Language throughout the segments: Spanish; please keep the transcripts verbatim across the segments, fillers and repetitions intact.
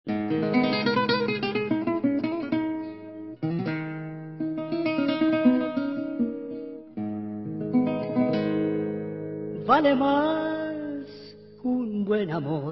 Vale más un buen amor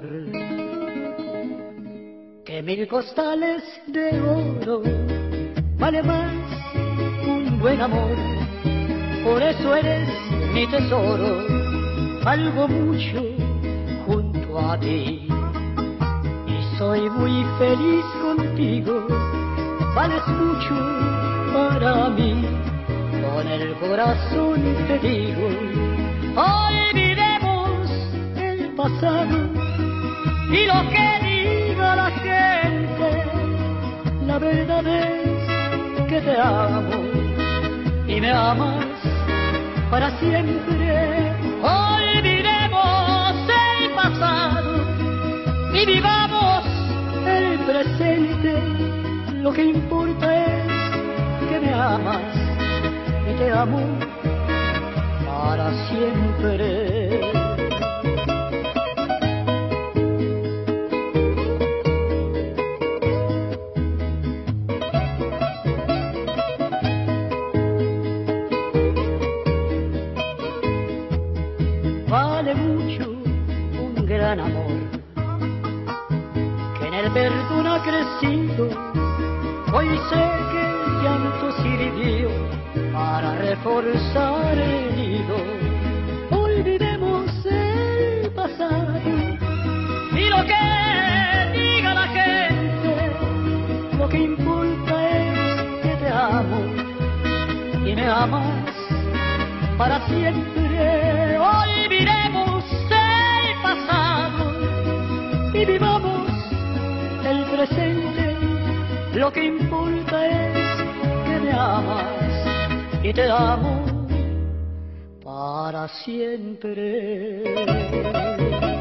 que mil costales de oro. Vale más un buen amor, por eso eres mi tesoro. Valgo mucho junto a ti y soy muy feliz contigo. Vales mucho para mí, con el corazón te digo. Olvidemos el pasado y lo que diga la gente. La verdad es que te amo y me amas para siempre. Olvidemos el pasado y vivamos el presente. Lo que importa es que me amas y te amo para siempre. Vale mucho un gran amor que en el perdón ha crecido. Hoy sé que el llanto sirvió para reforzar el nido. Olvidemos el pasado y lo que diga la gente. Lo que importa es que te amo y me amas para siempre. Olvidemos el pasado y vivamos el presente. Lo que importa es que me amas y te amo para siempre.